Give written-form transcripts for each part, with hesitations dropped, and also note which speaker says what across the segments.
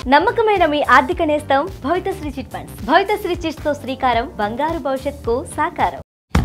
Speaker 1: నమ్మకమైన మీ ఆర్థిక నేస్తం Bhavithasri chit funds. Bhavithasri chits తో శ్రీకారం బంగారు భవిష్యత్తుకు సాకారం.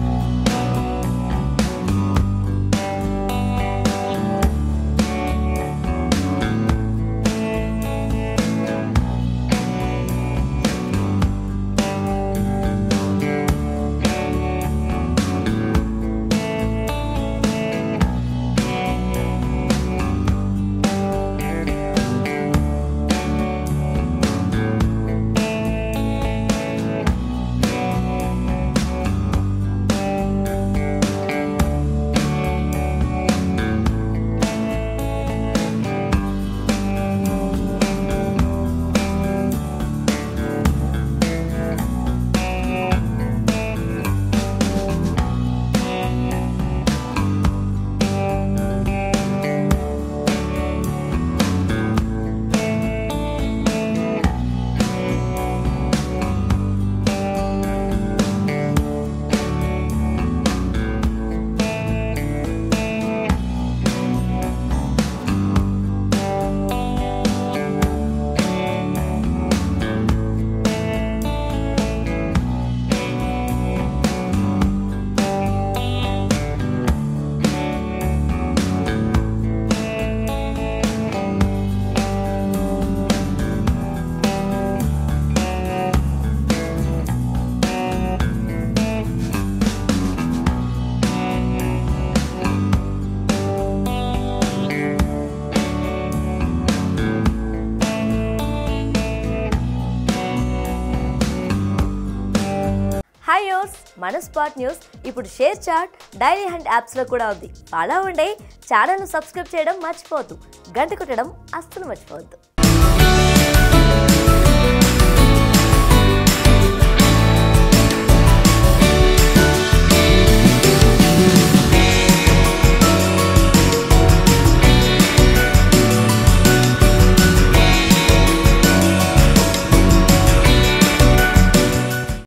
Speaker 1: హాయ్ యోస్, మన స్పాట్ న్యూస్ ఇప్పుడు షేర్ చాట్, డైలీ హంట్ యాప్స్లో కూడా ఉంది. అలా ఉండే ఛానల్ను సబ్స్క్రైబ్ చేయడం మర్చిపోవద్దు. గంట కొట్టడం అస్సలు మర్చిపోవద్దు.